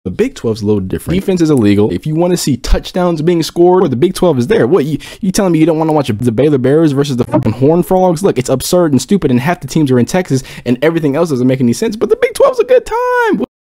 The Big 12 is a little different. Defense is illegal. If you want to see touchdowns being scored, the Big 12 is there. What, you telling me you don't want to watch the Baylor Bears versus the fucking Horned Frogs? Look, it's absurd and stupid, and half the teams are in Texas, and everything else doesn't make any sense, but the Big 12 is a good time.